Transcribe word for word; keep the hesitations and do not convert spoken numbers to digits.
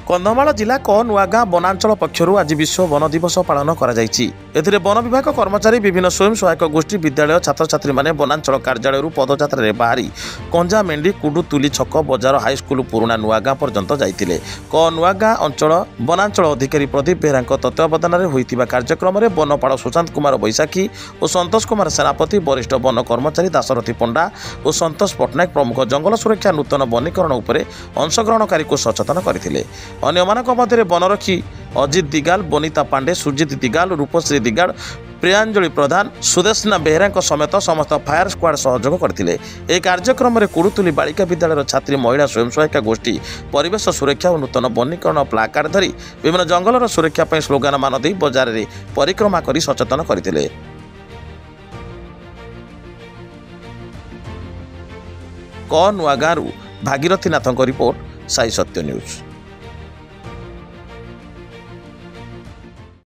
कंधमाल जिला क नुआगाँ वनांचल पक्षर आज विश्व वन दिवस पालन कर वन विभाग कर्मचारी विभिन्न स्वयं सहायक गोष्ठी विद्यालय छात्र छात्री माने वनांचल कार्यालय पदयात्रा बाहरी कंजा मेंढी कुडू तुली छक बजार हाईस्कल पुराणा नुआगाँ पर्यंत जाइतिले। क नुआगाँ अंचल वनांचल अधिकारी प्रदीप बेहरा तत्वावधान में होइतिबा कार्यक्रम में वनपाल सुशांत कुमार बैशाखी और संतोष कुमार सेनापति वरिष्ठ वन कर्मचारी दाशरथी पंडा और संतोष पट्टनायक प्रमुख जंगल सुरक्षा नूतन वनीकरण उपरे अंशग्रहणकारी को सचेतन करथिले। अन्यमानक मध्य वनरक्षी अजित दिगाल, बनिता पांडे, सुजित दिगाल, रूपश्री दिगाल, प्रियांजलि प्रधान, सुदेशना बेहरा समेत समस्त फायर स्क्वाड सहयोग करथिले। ए कार्यक्रम में कुड़ुतुली बालिका विद्यालय छात्री महिला स्वयं सहायक गोष्ठी परिवेश सुरक्षा और नूतन वनीकरण प्लाकार्ड धरी विभिन्न जंगलर सुरक्षा पर स्लोगान मान दे बजार में परिक्रमा कर सचेतन करथिले। क नुआगाँ भागीरथी नाथ रिपोर्ट साई सत्य न्यूज।